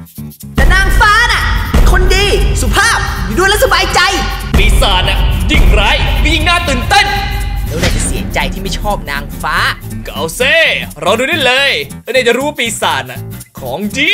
แต่นางฟ้าน่ะเป็นคนดีสุภาพอยู่ด้วยแล้วสบายใจปีศาจน่ะยิ่งร้ายยิ่งน่าตื่นเต้นแล้วนายจะเสียใจที่ไม่ชอบนางฟ้าก็เอาเซ่เราดูได้เลยแล้วนายจะรู้ปีศาจน่ะของดี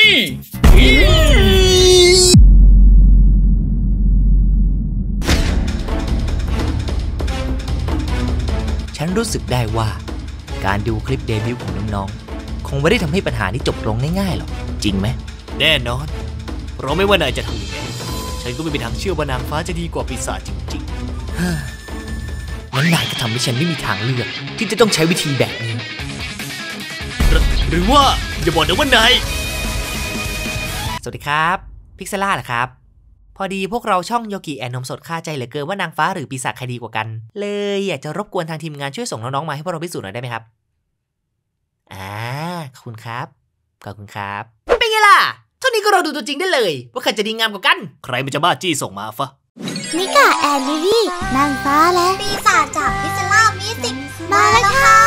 ฉันรู้สึกได้ว่าการดูคลิปเดบิวต์ของน้องๆคงไม่ได้ทำให้ปัญหานี้จบลงง่ายๆหรอกจริงไหมแน่นอนเราไม่ว่านายจะทำยังไงฉันก็ไม่มีทางเชื่อว่านางฟ้าจะดีกว่าปีศาจจริงๆงั้นนายก็ทำให้ฉันไม่มีทางเลือกที่จะต้องใช้วิธีแบบนี้หรือว่าอย่าบอกนะว่านายสวัสดีครับพิกเซล่าเหรอครับพอดีพวกเราช่องโยกิแอนนมสดคาใจเหลือเกินว่านางฟ้าหรือปีศาจใครดีกว่ากันเลยอยากจะรบกวนทางทีมงานช่วยส่งน้องๆมาให้พวกเราพิสูจน์หน่อยได้ไหมครับขอบคุณครับขอบคุณครับเป็นไงล่ะเท่านี้ก็เราดูตัวจริงได้เลยว่าใครจะดีงามกว่ากันใครมันจะบ้าจี้ส่งมาฟะมิกาแอนลิลี่นางฟ้าและปีศาจจากพิซซ่ามิสติกมาแล้วค่ะ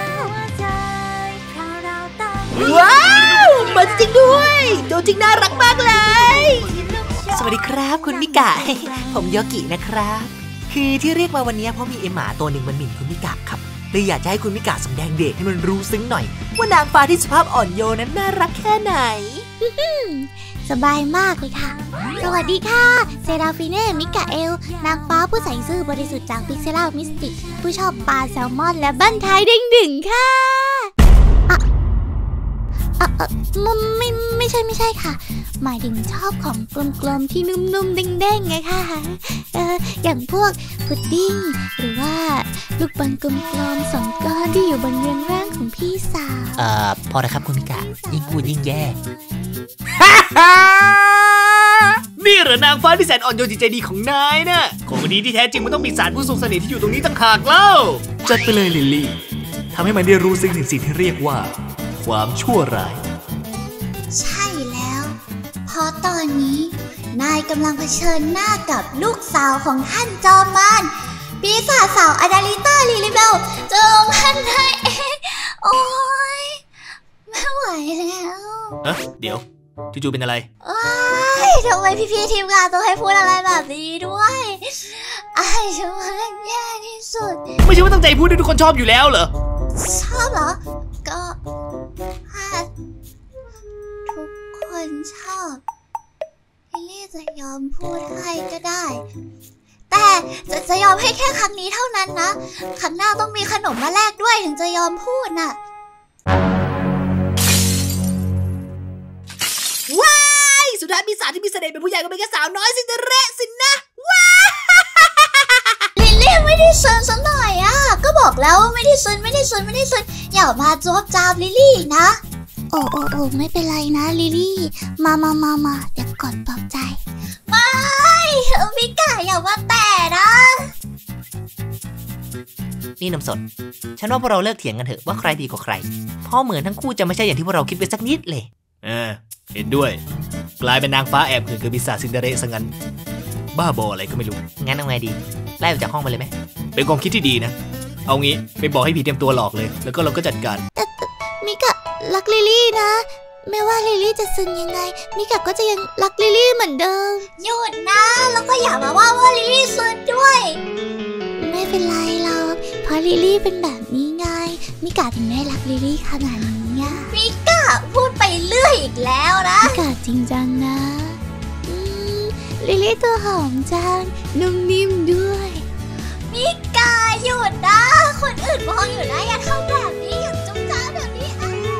ว้าวมาจริงด้วยตัวจริงน่ารักมากเลยสวัสดีครับคุณมิกะผมโยกินะครับคือที่เรียกมาวันนี้เพราะมีไอหมาตัวหนึ่งมันหมิ่นคุณมิกะครับเลยอยากจะให้คุณมิกะแสดงเดชให้มันรู้ซึ้งหน่อยว่านางฟ้าที่สุภาพอ่อนโยนนั้นน่ารักแค่ไหนสบายมากเลยค่ะสวัสดีค่ะเซราฟิเน่มิกาเอลนางฟ้าผู้ใส่ซื่อบริสุทธิ์จากพิกเซล่ามิสติกผู้ชอบปลาแซลมอนและบั้นท้ายเด้งดึงค่ะไม่ใช่ค่ะหมายถึงชอบของกลมๆที่นุ่มๆเด้งๆไงค่ะอย่างพวกพุดดิ้งหรือว่าลูกบอลกลมๆ2 ก้อนที่อยู่บนเรือนร่างของพี่สาวพอแล้วครับคุณมิกะยิ่งพูดยิ่งแย่นี่เหรอนางฟ้าที่แสนอ่อนโยนจิตใจดีของนายน่ะของดีที่แท้จริงมันต้องมีสารผู้ทรงเสน่ห์ที่อยู่ตรงนี้ต่างหากเล่าจัดไปเลยลิลลี่ทำให้มันได้รู้ซึ้งถึงสิ่งที่เรียกว่าความชั่วร้ายใช่แล้วเพราะตอนนี้นายกำลังเผชิญหน้ากับลูกสาวของท่านจอมมารปีศาจสาวอดาลิต้าลิลิเบลเจอท่านนายเองโอ๊ยไม่ไหวแล้วเดี๋ยวจู่ๆเป็นอะไรทำไมพี่ทีมงานต้องให้พูดอะไรแบบนี้ด้วยฉันว่าแย่ที่สุดไม่ใช่ว่าตั้งใจพูดให้ทุกคนชอบอยู่แล้วเหรอชอบเหรอก็ถ้าทุกคนชอบลิลลี่จะยอมพูดให้ก็ได้แต่จะยอมให้แค่ครั้งนี้เท่านั้นนะครั้งหน้าต้องมีขนมมาแลกด้วยถึงจะยอมพูดน่ะว้ายสุดท้ายปีศาจที่มีเสน่ห์เป็นผู้ใหญ่ก็เป็นแค่สาวน้อยซินเดอเรลล่าสินะว้าลิลลี่ไม่ได้ซนซะหน่อยก็บอกแล้วไม่ได้ซนอย่ามาโจบจามลิลลี่นะโอ้ไม่เป็นไรนะลิลลี่มาเดี๋ยวกดปลอบใจไม่มิกะอย่าว่าแต่นะนี่น้ำสดฉันว่าพวกเราเลิกเถียงกันเถอะว่าใครดีกว่าใครเพราะเหมือนทั้งคู่จะไม่ใช่อย่างที่พวกเราคิดไปสักนิดเลยเห็นด้วยกลายเป็นนางฟ้าแอบหื่นกับปีศาจซินเดอเรลล่าซะงั้นบ้าบออะไรก็ไม่รู้งั้นเอาไงดีไล่ออกจากห้องไปเลยไหมเป็นความคิดที่ดีนะเอางี้ไปบอกให้ผีเตรียมตัวหลอกเลยแล้วก็เราก็จัดการมิกะรักลิลลี่นะไม่ว่าลิลลี่จะซึนยังไงมิกะก็จะยังรักลิลลี่เหมือนเดิมหยุดนะแล้วก็อย่ามาว่าลิลลี่ซึนด้วยไม่เป็นไรหรอกเพราะลิลลี่เป็นแบบนี้ไงมิกะถึงได้รักลิลลี่ขนาดนี้มิกะพูดไปเรื่อยอีกแล้วนะมิกะจริงจังนะลิลลี่ตัวหอมจังนุ่มนิ่มด้วยมิกะหยุดนะคนอื่นมองอยู่นะอย่าทำแบบนี้อย่าจุ๊บจ้าแบบนี้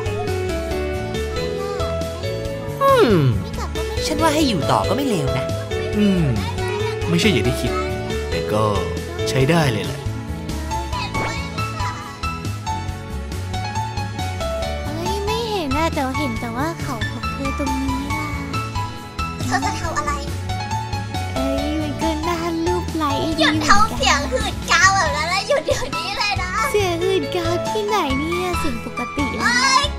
ฉันว่าให้อยู่ต่อก็ไม่เลวนะไม่ใช่อย่างที่คิดแต่ก็ใช้ได้เลยแหละไม่เห็นนะแต่เห็นแต่ว่าเขาของเธอตรงนี้นะเธอจะทำอะไรมันก็น่าลูบไหลหยุดทำเสียงหืดกาวแบบนั้นแล้วหยุดเดี๋ยวนี้เลยนะเสียงหืดกาวที่ไหนเนี่ยเสียงปกติเลย